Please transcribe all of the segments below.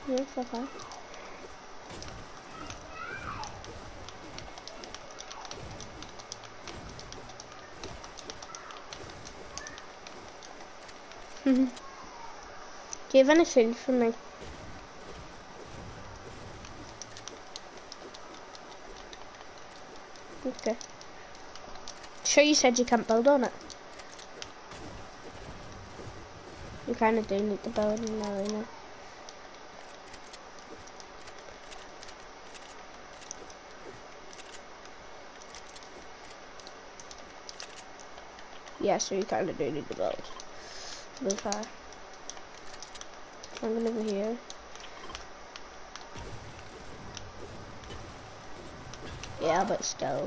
Yeah, so far. Do you have any food for me? Okay. Sure, you said you can't build on it. You kind of do need to build in the arena. Yeah, so you kind of do need to build. Move far. I'm going over here. Yeah, but still.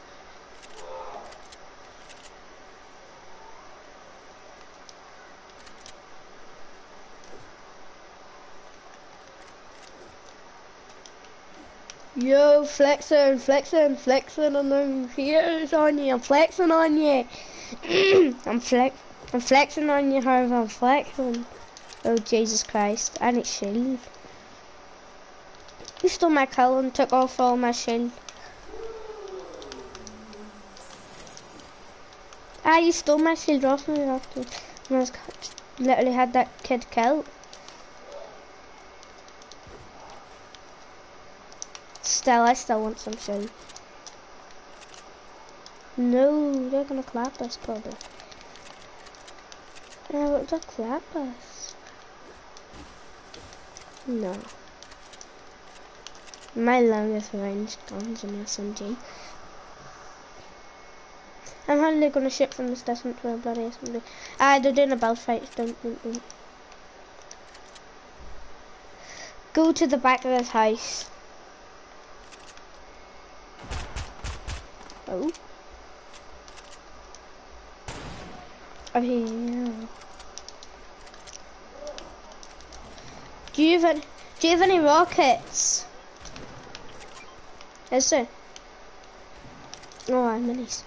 Yo, flexing on them here's on you. I'm flexing on you. I'm flexing on you, Harv. I'm flexing. Oh, Jesus Christ. I need shield. You stole my kill and took off all my shield. Ah, you stole my shield off me after. I was literally had that kid killed. Still, I still want some shield. No, they're gonna clap us probably. Yeah, but they'll clap us. No. My longest range guns in SMG. I'm hardly gonna ship from this distance to a bloody SMG. Ah, they're doing a boss fight. Don't. Go to the back of this house. Oh. Oh yeah. Do you have any rockets? Is there? Oh, I have minis.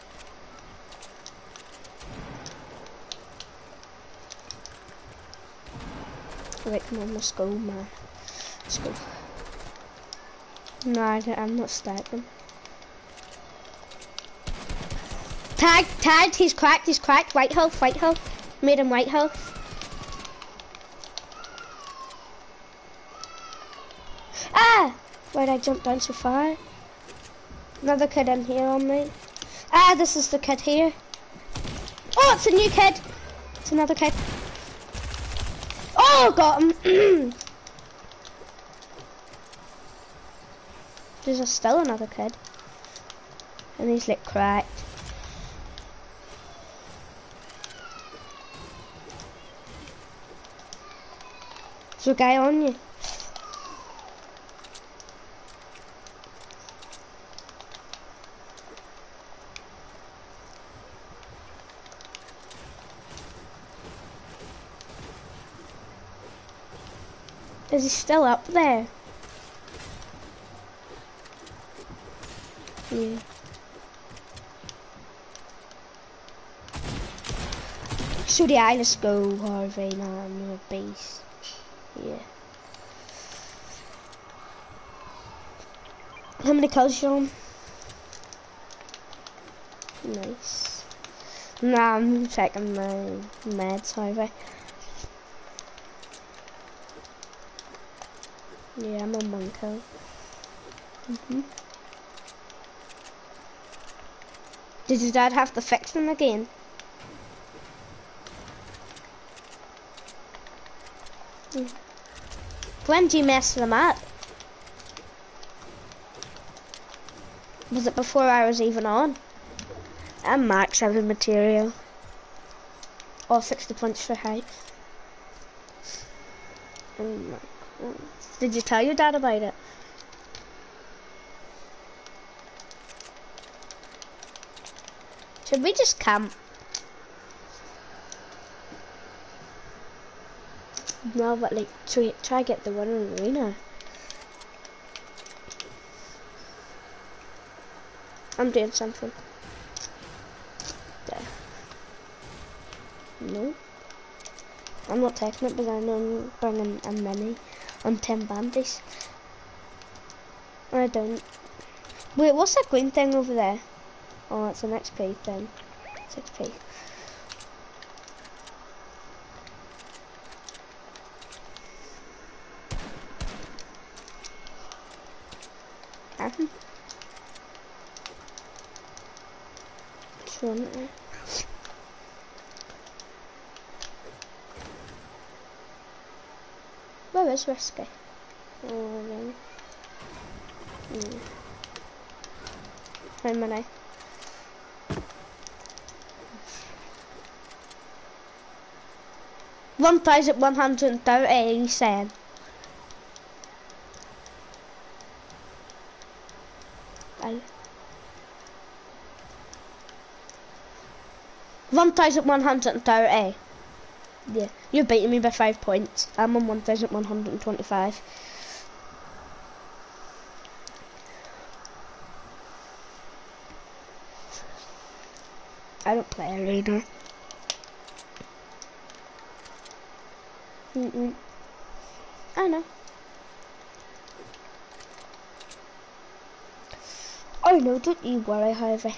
Right, come on, let's go, man. Let's go. No, I'm not stacking. Tagged, he's cracked, white health. Made him white health. Ah! Why'd I jump down so far? Another kid in here on me. Ah, this is the kid here. Oh, it's a new kid. It's another kid. Oh, got him. There's still another kid. And he's like cracked. There's a guy on you. Is he still up there? Yeah. So the eye, let's go, Harvey, man, you're a beast. Yeah. How many kills you on? Nice. Nah, I'm checking my meds, Harvey. Yeah, I'm on 1 kill. Did your dad have to fix them again? When do you mess them up? Was it before I was even on? I'm max every material. Or 60 points for height. Oh my God. Did you tell your dad about it? Should we just camp? No, but like try get the one in the arena. I'm doing something. There. No. I'm not taking it, but I'm bringing a mini on 10 bandies. I don't. Wait, what's that green thing over there? Oh, it's an XP thing. It's XP. Where is Risky? Oh, no. How many? $1,130, he's saying. $1,130. Yeah, you're beating me by 5 points. I'm on 1,125. I don't play arena. I know. Oh no, don't you worry, Harvey.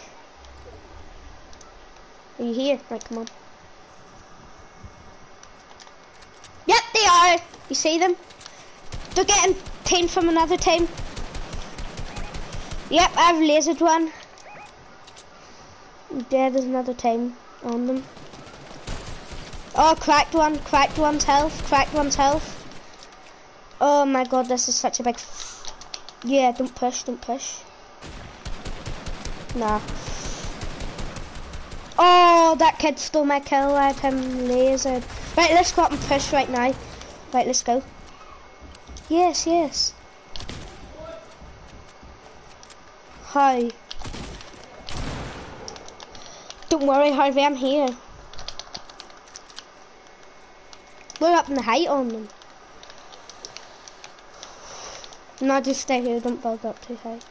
Are you here? Right, come on. Yep, they are. You see them? They're getting team from another team. Yep, I've lasered one. There's another team on them. Oh, cracked one's health. Oh my god, this is such a big... Yeah, don't push. Nah. Oh, that kid stole my kill, I had him lasered. Right, let's go up and push right now. Right, let's go. Yes. Hi. Don't worry, Harvey, I'm here. We're up in the height on them. No, just stay here, don't build up too high.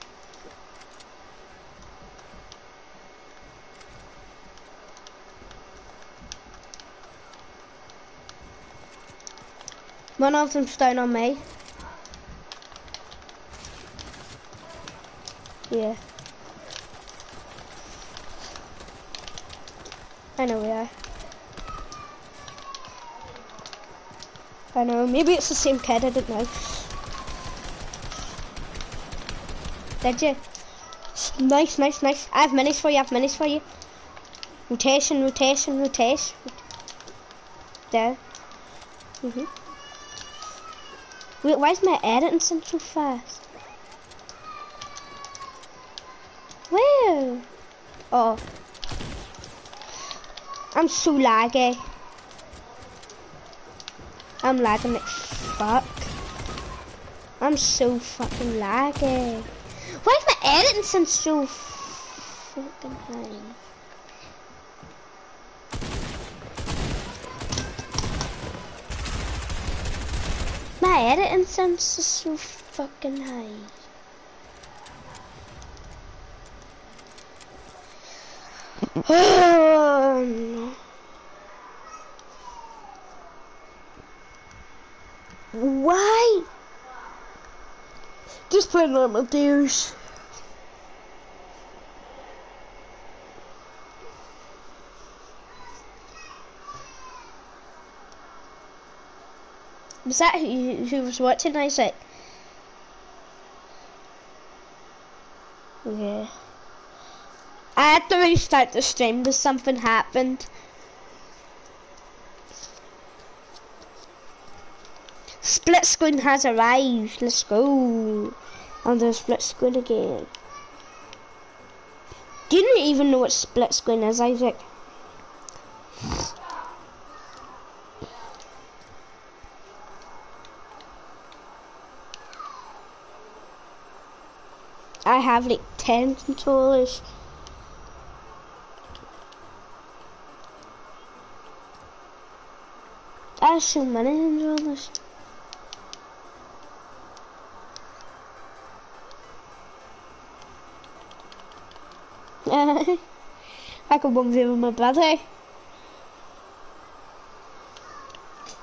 One of them's down on me. Yeah. I know we are. I know, maybe it's the same kid, I don't know. Did you? Nice. I have minis for you, Rotation. There. Wait, why is my editing so fast? Where? Oh. I'm so laggy. I'm lagging like fuck. I'm so fucking laggy. Why is my editing sense so fucking high? My editing sense is so fucking high. Oh, no. Why? Just play normal dudes. Was that who was watching, Isaac? Yeah. I had to restart the stream because something happened. Split screen has arrived. Let's go. On the split screen again. Do you even know what split screen is, Isaac? I have like 10 controllers. I have so many controllers. I could 1v with my brother.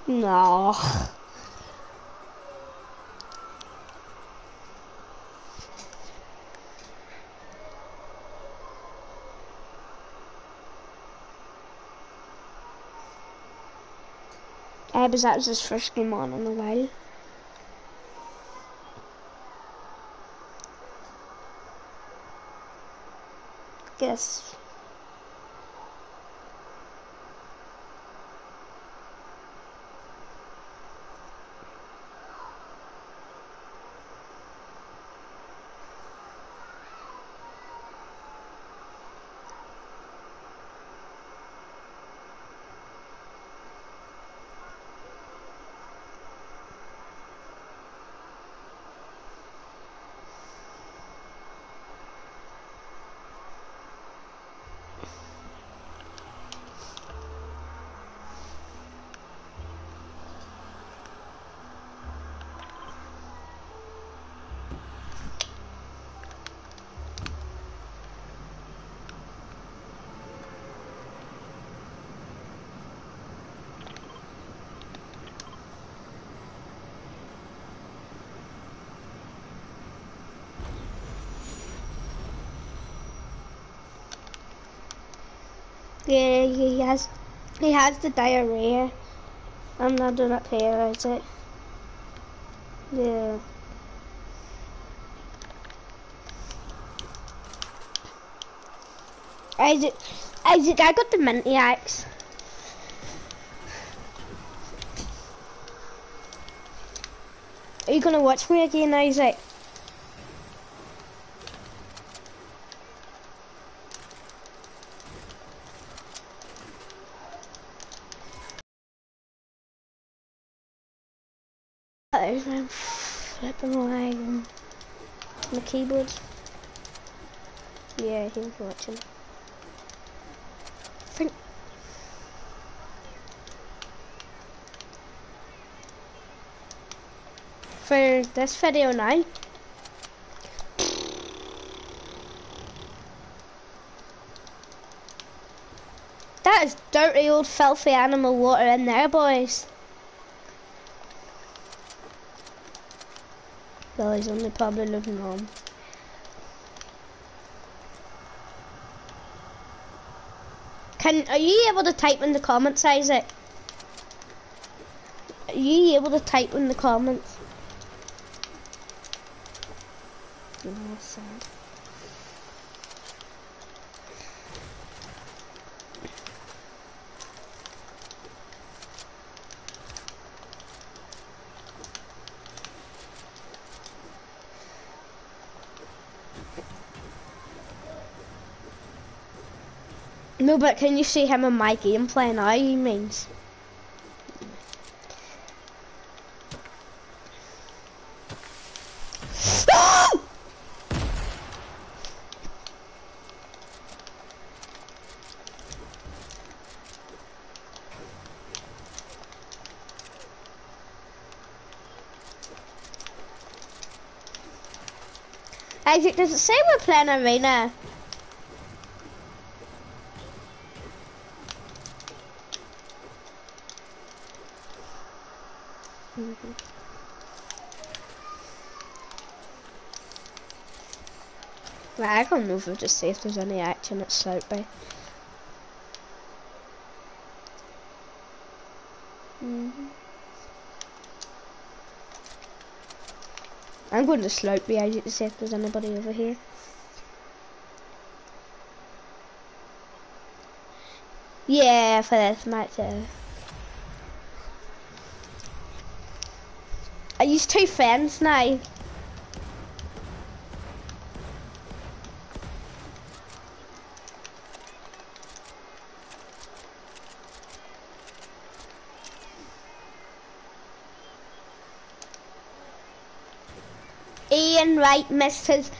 No. But that was his first game on in a while. Guess. Yeah, he has the diarrhea. I'm not doing it here, is it? Yeah. Isaac, I got the minty axe. Are you gonna watch me again, Isaac? I'm flipping away on the keyboard. Yeah, he was watching. For this video now. That is dirty old filthy animal water in there, boys. Well, he's only probably living home. Are you able to type in the comments, Isaac? Are you able to type in the comments? No, sad. No, but can you see him in my gameplay now, he means? Isaac, does it say we're playing arena? Right, I can't move to see if there's any action at Slope. I'm going to Slope Isaac to see if there's anybody over here. Yeah, for this match. I use 2 friends now. Ian Wright missed his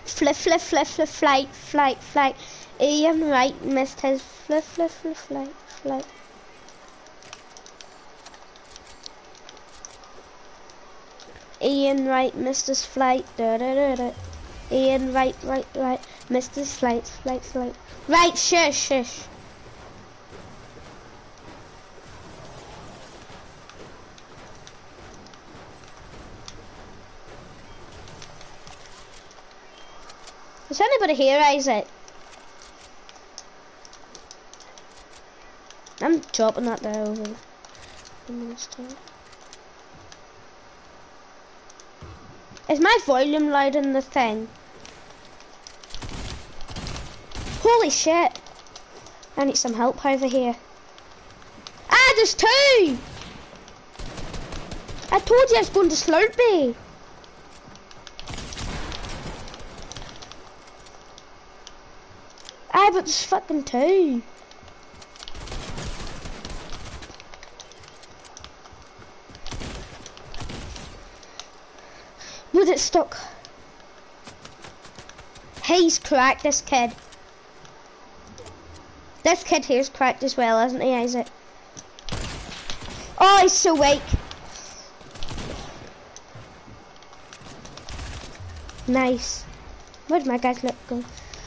flight. Ian Wright missed his flight. Ian Wright missed his flight. Ian Wright missed his flight. Right, shush. Is anybody here, Isaac? I'm dropping that there over the monster. Is my volume loud in the thing? Holy shit! I need some help over here. Ah, there's two! I told you I was going to Slurpee. Ah, but there's fucking two. Was it stuck? He's cracked, this kid. This kid here's cracked as well, isn't he, Isaac? Oh, he's so weak. Nice. Where'd my guys go?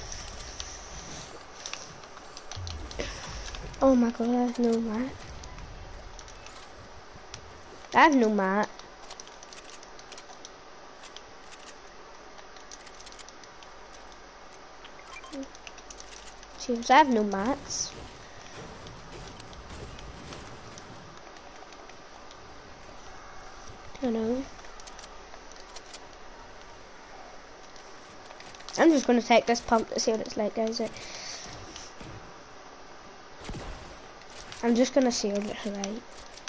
Oh my god, I have no mat. I have no mat. James, I have no mats. I know. I'm just gonna take this pump to see what it's like, guys. I'm just gonna see what it's like.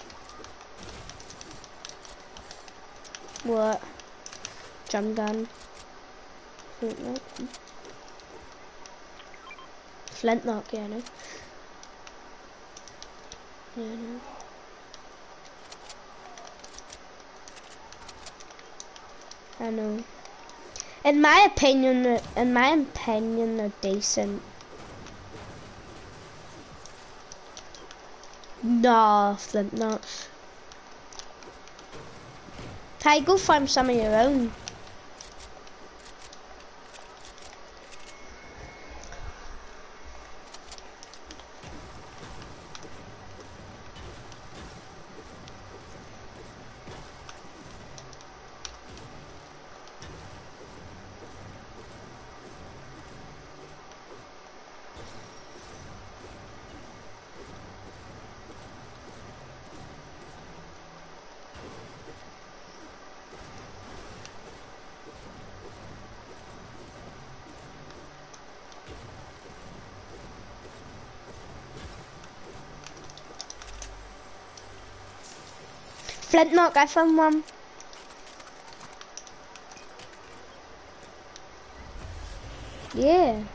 What? Drum gun. Flintlock, yeah, I know. Yeah, I know. I know. In my opinion, they're decent. Nah, flintlocks. Ty, go find some of your own. Flintlock, I found one. Yeah.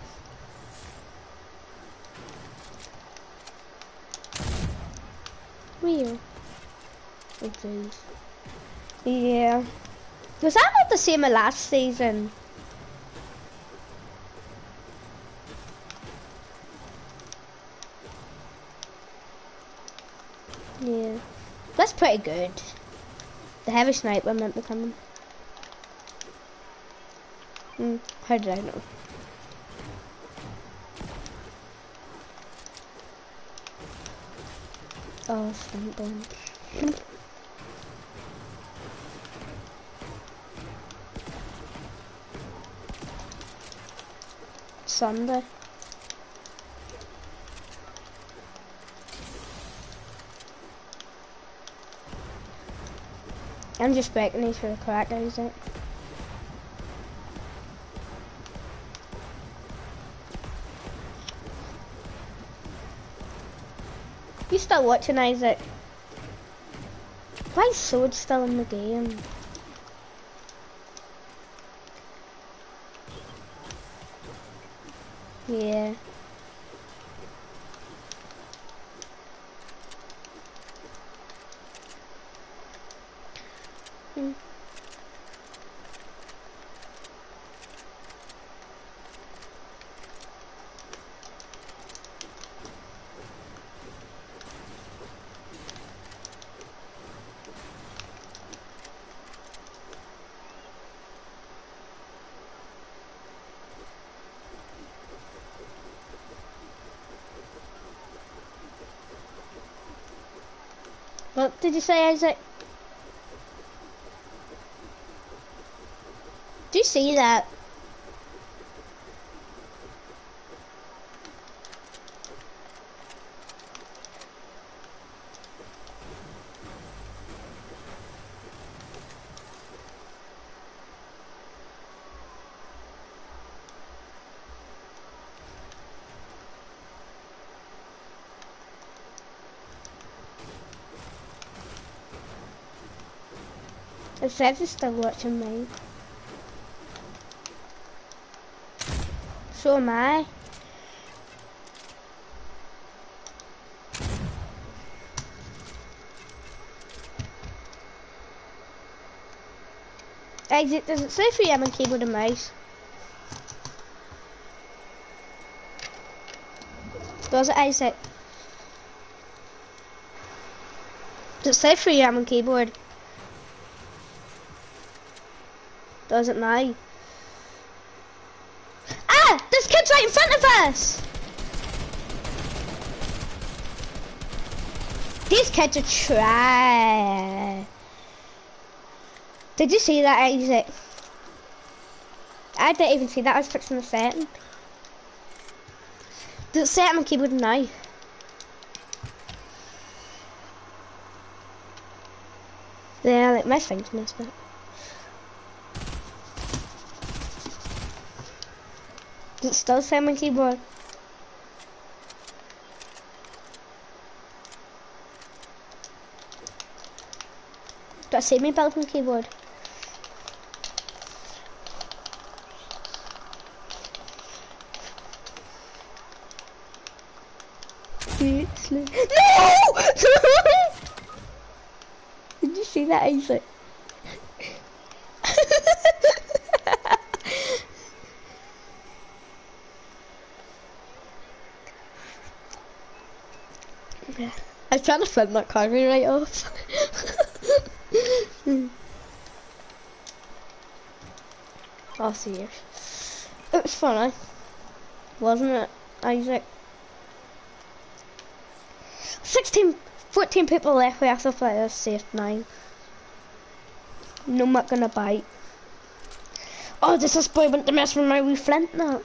Real. Oh, please. Yeah. Was that not the same as last season? Yeah. That's pretty good. The heavy sniper meant to come in. How did I know? Oh, stun bomb. Sunday. I'm just breaking these for the crack, is it? You still watching, Isaac? Why is Sword still in the game? Yeah. What did you say, Isaac? Do you see that? It says it's still watching me. So am I. Exit, does it say 3M on keyboard and mouse? Does it, Isaac? Does it say 3M on keyboard? Does it now? Ah! This kid's right in front of us! These kids are trash. Did you see that, Isaac? I didn't even see that. I was fixing the setting. Does it set on my keyboard now? Yeah, like my thing's messed up. Does it still say on my keyboard? Do I see me build my keyboard? No! Did you see that, Isaac? I was trying to flip that carving right off. I'll see you. It was funny, wasn't it, Isaac? 14 people left. We have to play this safe 9. No, I'm not gonna bite. Oh, this boy went to mess with my wee flint now.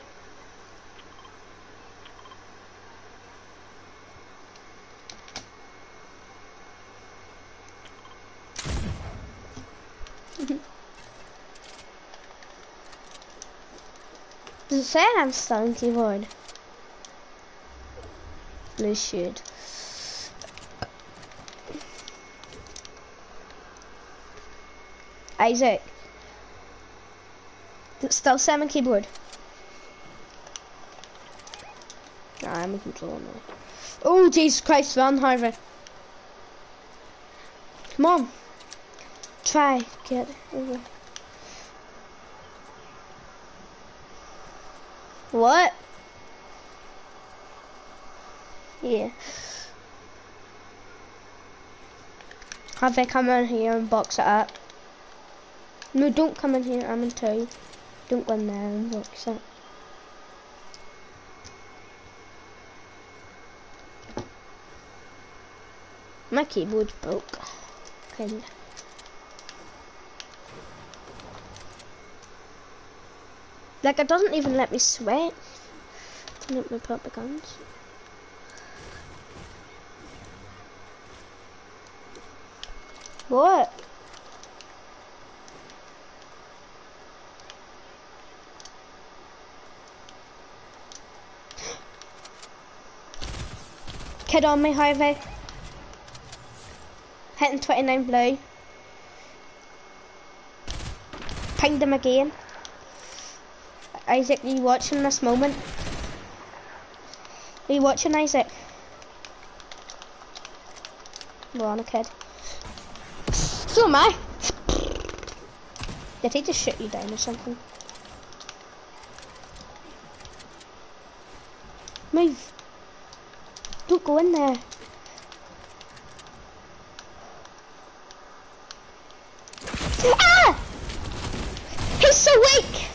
Does it say I'm still on keyboard? No, should. Isaac. Does it still say I'm on keyboard? Nah, I'm a controller now. Oh, Jesus Christ, run, Harvey. Come on. Try, get over. What? Yeah. Have they come in here and box it up? No, don't come in here, I'm in 2. Don't go in there and box it. My keyboard's broke. Kinda. Like, it doesn't even let me sweat. Doesn't let me put the guns. What? Kid on me, Harvey. Hitting 29 blue. Pinged him again. Isaac, are you watching this moment? Are you watching, Isaac? We're on a kid. So am I. Did he just shoot you down or something? Move. Don't go in there. Ah! He's so weak!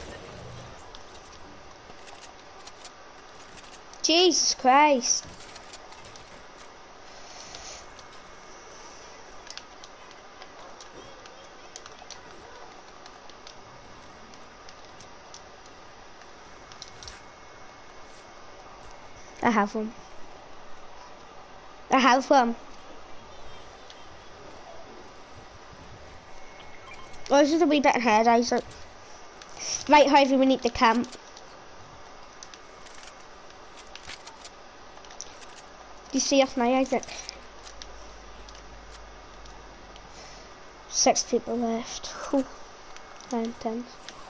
Jesus Christ. I have one. I have one. Oh, this is a wee bit ahead, Isaac. Right, Harvey, we need to camp. Do you see us now, Isaac? 6 people left. Whew. 9, 10.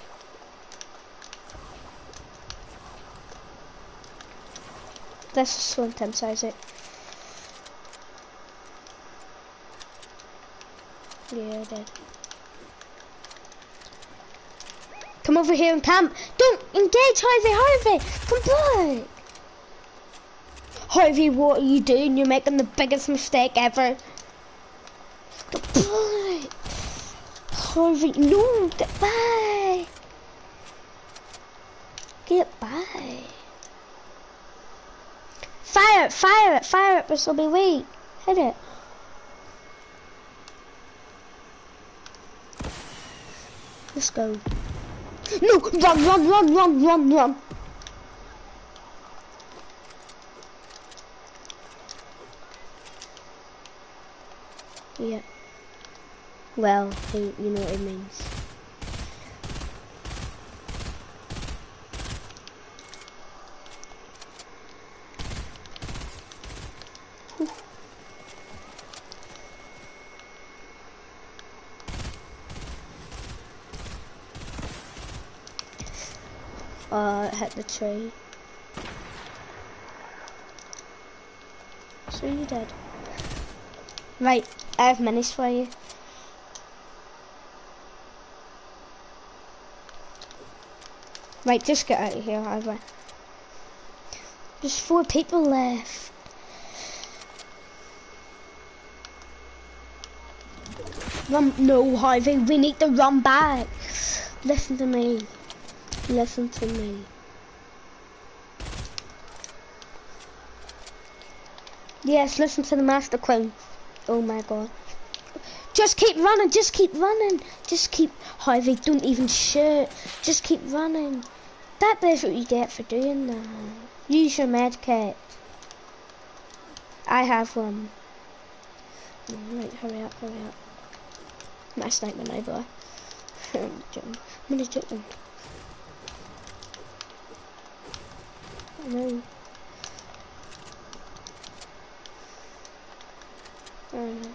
This is so intense, Isaac. Yeah, I did. Come over here and camp. Don't engage, Harvey. Come back. Harvey, what are you doing? You're making the biggest mistake ever. Get back. Harvey, no, get back. Get back. Fire it, this will be weak. Hit it. Let's go. No, run. Yeah. Well, you know what it means. Hit the tree. So you dead. Right, I have minis for you. Right, just get out of here, Harvey. There's 4 people left. Run, no, Harvey, we need to run back. Listen to me. Listen to me. Yes, listen to the Master Queen. Oh my god. Just keep running, just keep running. Just keep, Harvey, don't even shoot. Just keep running. That's what you get for doing that. Use your med kit. I have one. Right, hurry up. My sniper now, boy. I'm gonna joking. No. Oh no.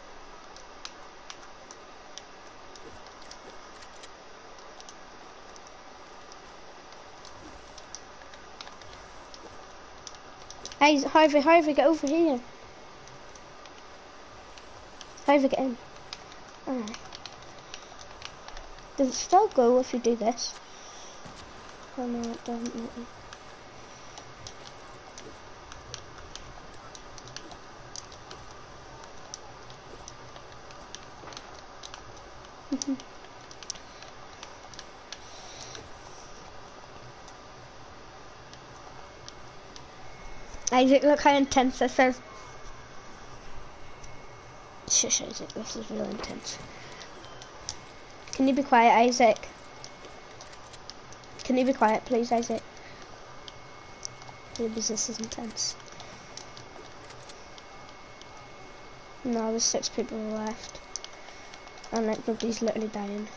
Hey, Harvey, get over here. Harvey, get in. Alright. Does it still go if you do this? Oh no, it doesn't. Isaac, look how intense this is. Shush, Isaac, this is really intense. Can you be quiet, Isaac? Can you be quiet, please, Isaac? Because this is intense. No, there's 6 people left. And like nobody's literally dying.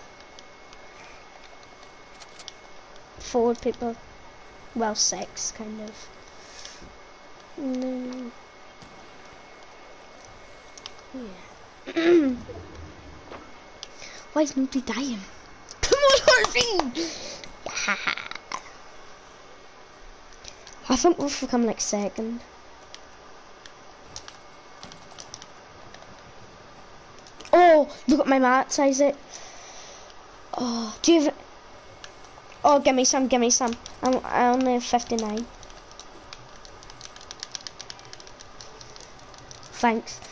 4 people. Well, 6, kind of. No. Yeah. Why is nobody dying? Come on, Harvey! Yeah. I think we've become like 2nd. Oh, look at my mats, Isaac. Oh, do you have... Oh, give me some. I only have 59. Thanks.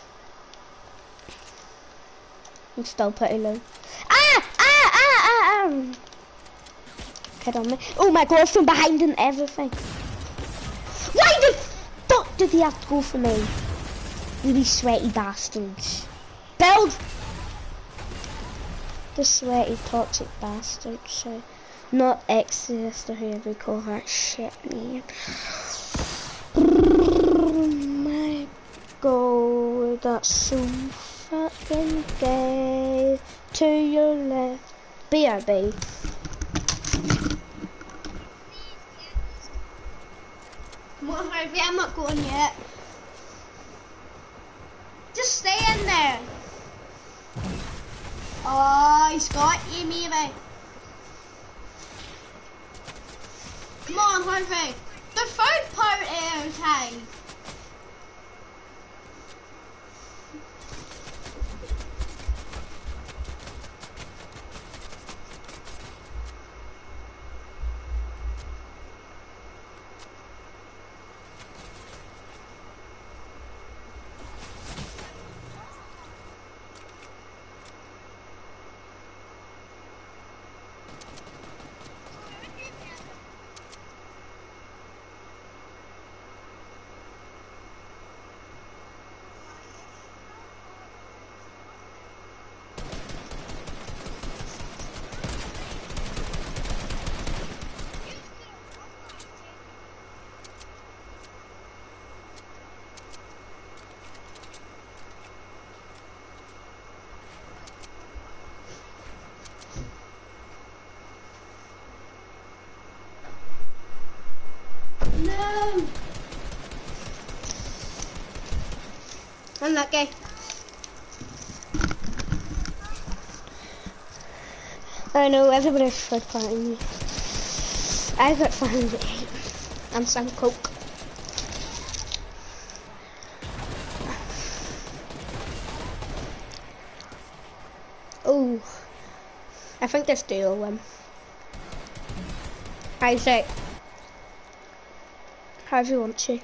I'm still pretty low. Kid on me. Oh my god, from behind and everything. Why the fuck did he have to go for me? Really sweaty bastards. Build! The sweaty toxic bastards, so not exist or whoever you call her. Shit, man. Oh my god, that's so fucking gay. To your left. BRB. Come on, Harvey, I'm not going yet. Just stay in there. Oh, he's got you, maybe. Come on, Harvey. The food part is okay. No! Unlucky. I know, everybody's food fighting me. I got 508 and some coke. Oh, I think this duo win. Isaac, how do you want to?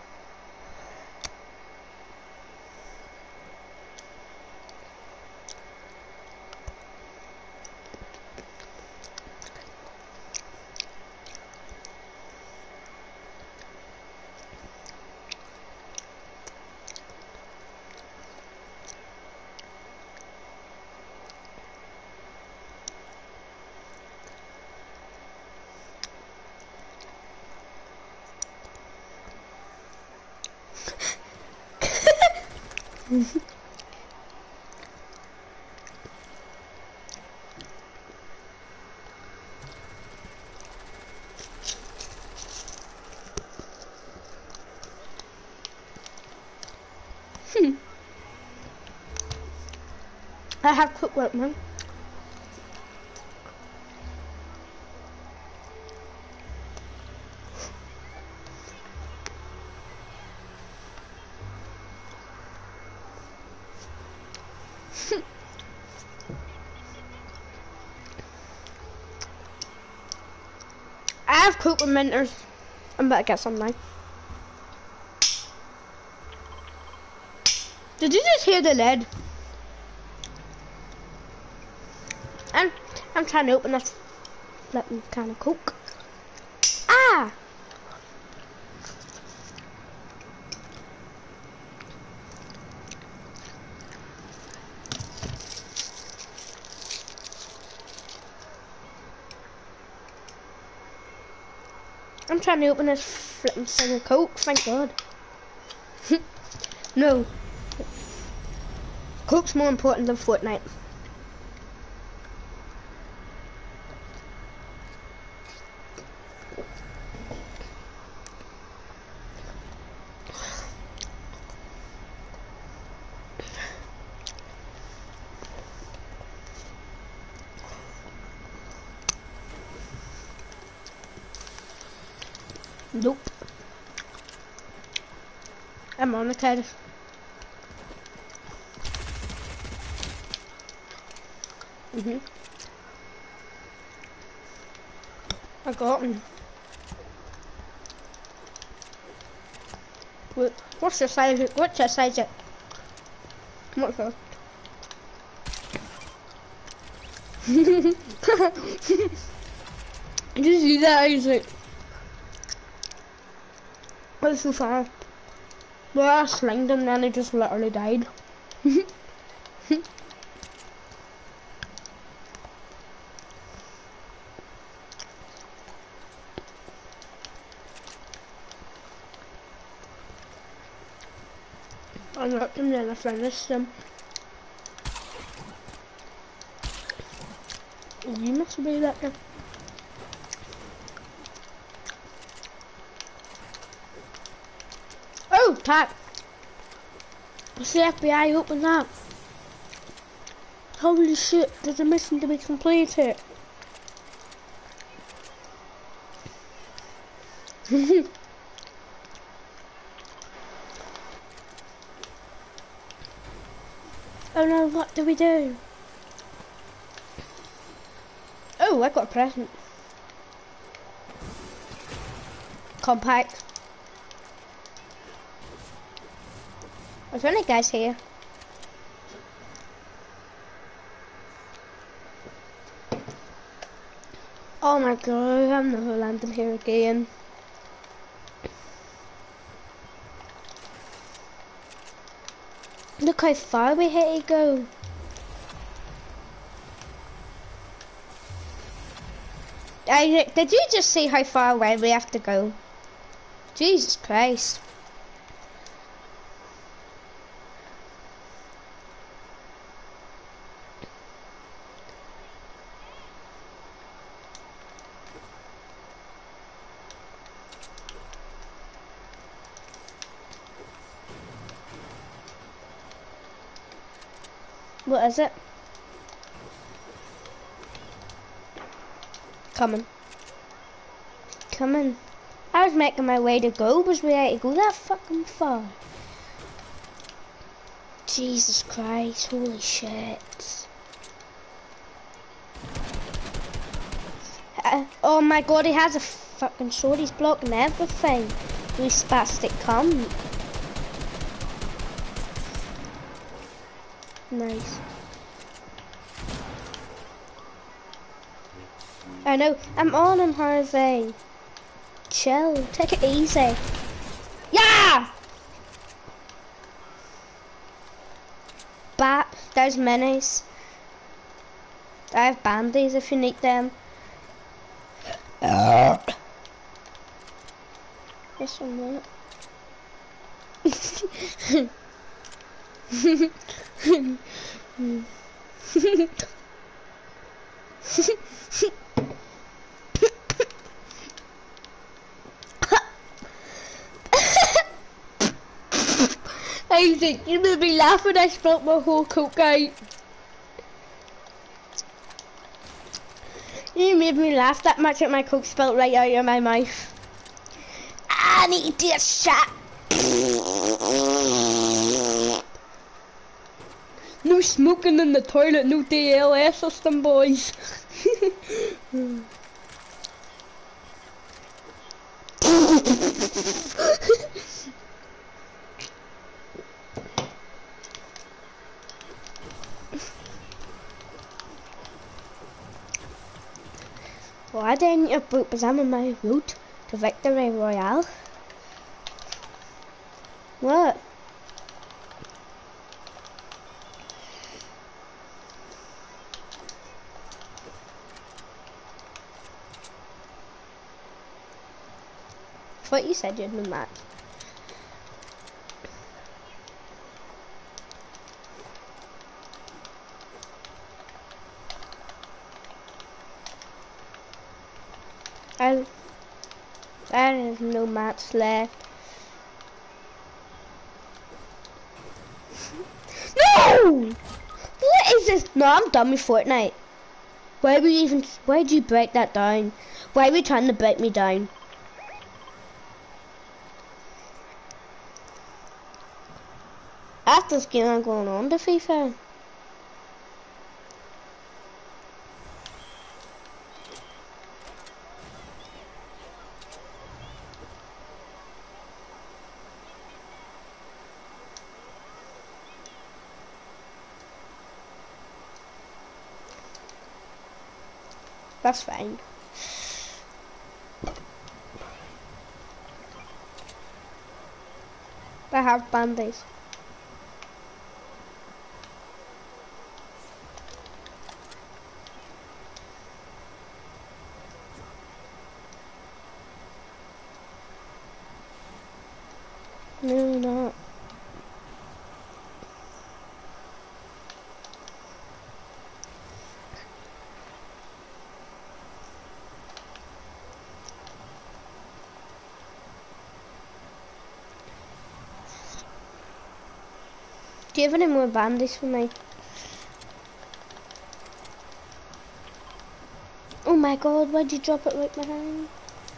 I have cookwork, man. I have cookwork mentors. I'm about to get some now. Did you just hear the lid? I'm trying to open this flipping can of Coke. Ah! I'm trying to open this flipping thing of Coke, thank God. No. Coke's more important than Fortnite. Nope. I'm on the card. I got him. What's your size? What's your size? What's your? Did you see that, Isaac? That's so far. Well, I slinged him and then he just literally died. I knocked him then I finished him. You must be that guy. Oh, tap! What's the FBI open that? Holy shit, there's a mission to be completed. Oh no, what do we do? Oh, I got a present. Compact. Are there any guys here? Oh my god, I'm never landing here again. Look how far we had to go. Did you just see how far away we have to go? Jesus Christ. What is it? Coming. Coming. I was making my way to go, was we had to go that fucking far? Jesus Christ, holy shit. Oh my god, he has a fucking sword, he's blocking everything. You spastic cunt. Nice. I know, I'm on him, Harvey. Chill, take it easy. Yeah! Bat, there's minis. I have bandies if you need them. Yes or not? Isaac, you made me laugh when I spilled my whole coke out. You made me laugh that much that my coke spilled right out of my mouth. I need this shot. No smoking in the toilet, no DLS system, boys. Why didn't you boot? Because I'm on my route to Victory Royale. What? I thought you said you had no match. There is no match left. No! What is this? No, I'm done with Fortnite. Why did you break that down? Why are you trying to break me down? That's the game I'm going on to FIFA. That's fine. I have band-aids. No, not. Do you have any more bandies for me? my god, why'd you drop it right behind?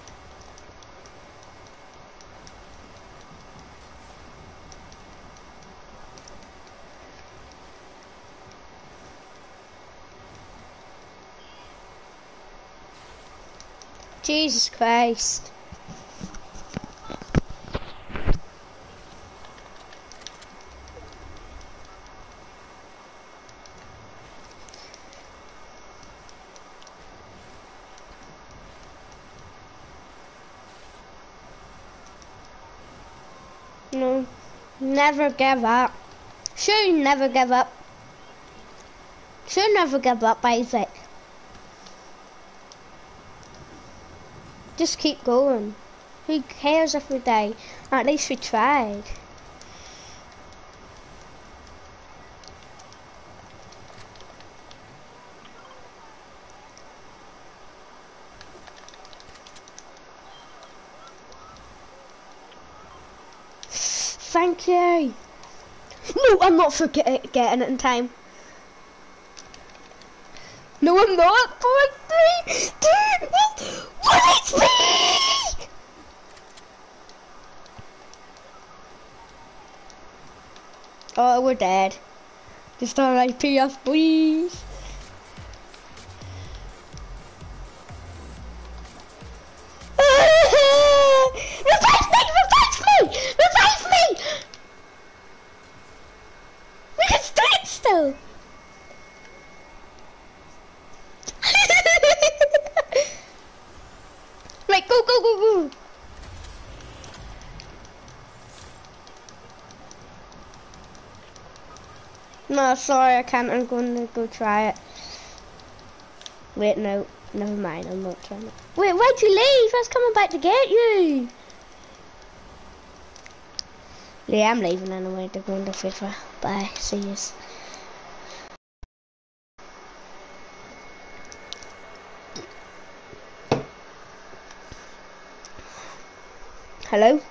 Jesus Christ. No, never give up. Should never give up. Should never give up, Isaac. Just keep going. Who cares if we die? At least we tried. Thank you. No, I'm not getting it in time. No, I'm not. 4, 3, 2, 1 HP! Oh, we're dead. Just RIP us, please. Revive me! Revive me! Revive me! We can stand still. Right, go, go, go, go. No, sorry, I can't. I'm going to go try it. Wait, no. Never mind, I'm not trying it. Wait, why'd you leave? I was coming back to get you. Yeah, I'm leaving anyway to go into FIFA. Bye, see yous. Hello?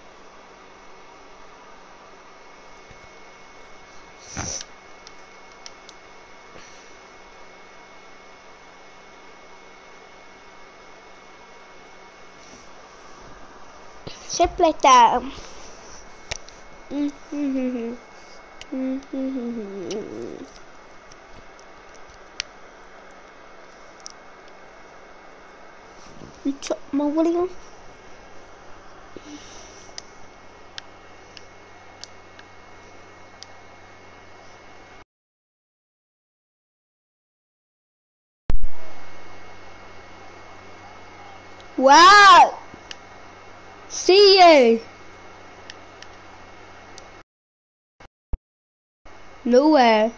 Simple that. You chop my William. Wow! See you! Nowhere.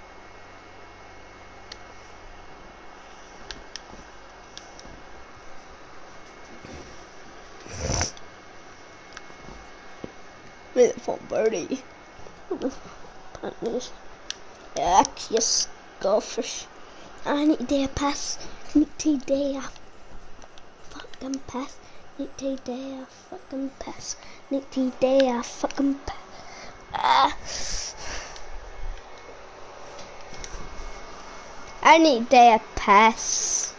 With for birdie. Partners. Yeah, yes, goldfish. I need to pass. Need to fucking pass. Need to fucking pass. Need to fucking pass. I need to pass.